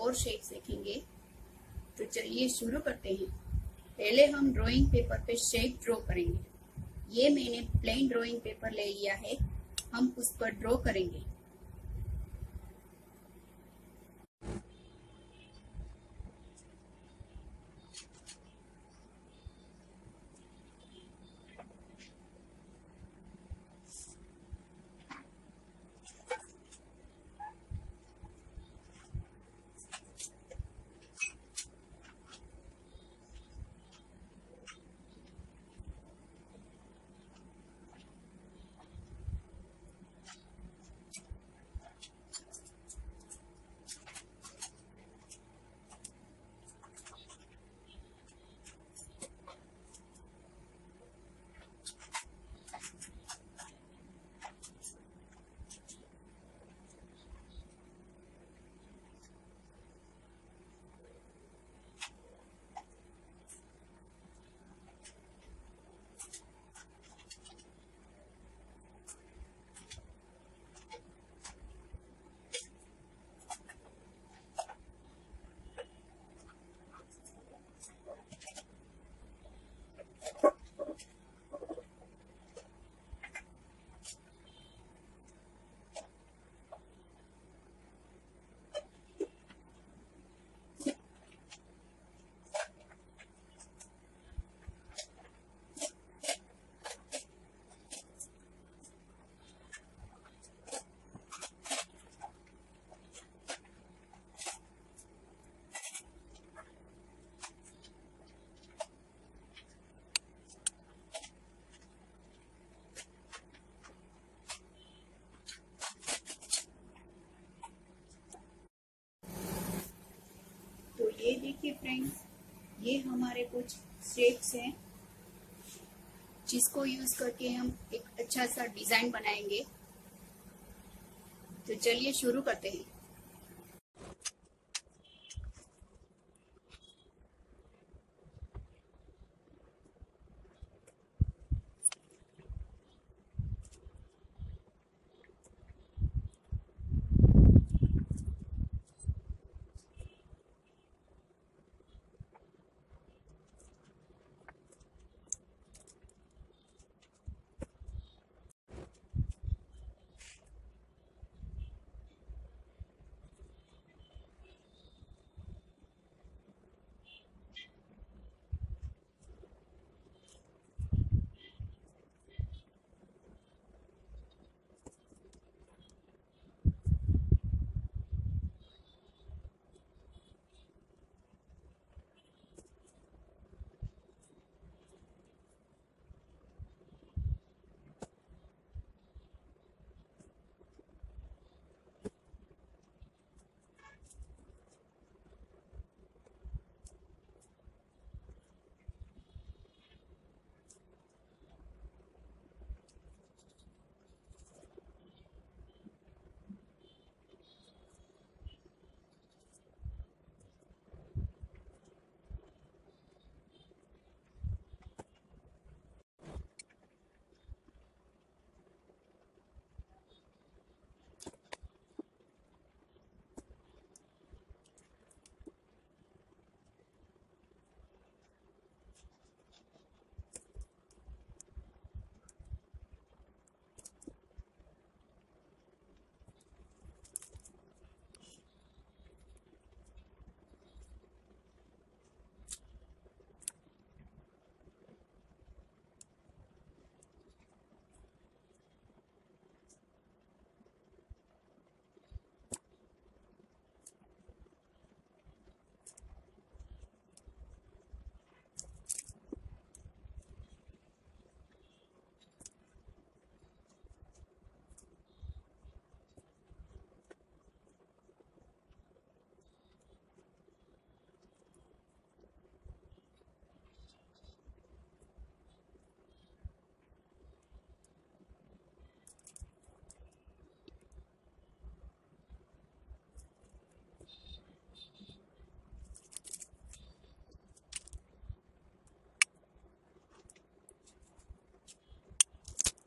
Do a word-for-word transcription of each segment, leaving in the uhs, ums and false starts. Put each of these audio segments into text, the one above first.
और शेप्स देखेंगे। तो चलिए शुरू करते हैं। पहले हम ड्राइंग पेपर पे शेप ड्रॉ करेंगे। ये मैंने प्लेन ड्राइंग पेपर ले लिया है, हम उस पर ड्रॉ करेंगे। तो ये देखिए फ्रेंड्स, ये हमारे कुछ शेप्स हैं जिसको यूज करके हम एक अच्छा सा डिजाइन बनाएंगे। तो चलिए शुरू करते हैं।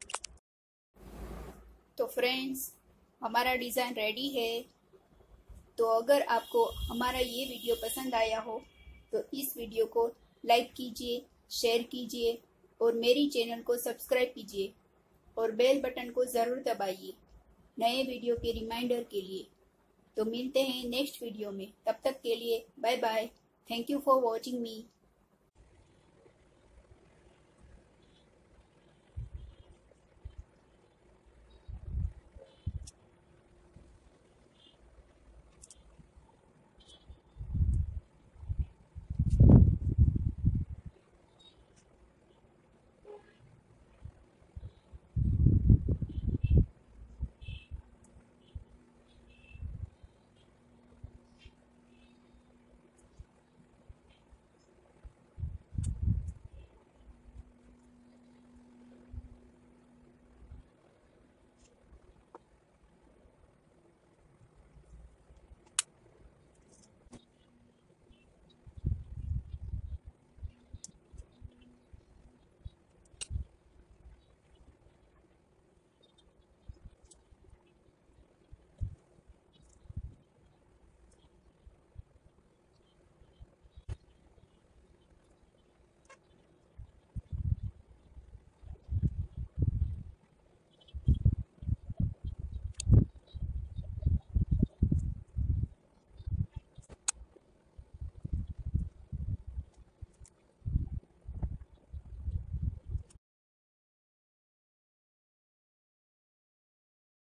तो फ्रेंड्स, हमारा डिज़ाइन रेडी है। तो अगर आपको हमारा ये वीडियो पसंद आया हो तो इस वीडियो को लाइक कीजिए, शेयर कीजिए और मेरी चैनल को सब्सक्राइब कीजिए और बेल बटन को ज़रूर दबाइए नए वीडियो के रिमाइंडर के लिए। तो मिलते हैं नेक्स्ट वीडियो में, तब तक के लिए bye bye. Thank you for watching me.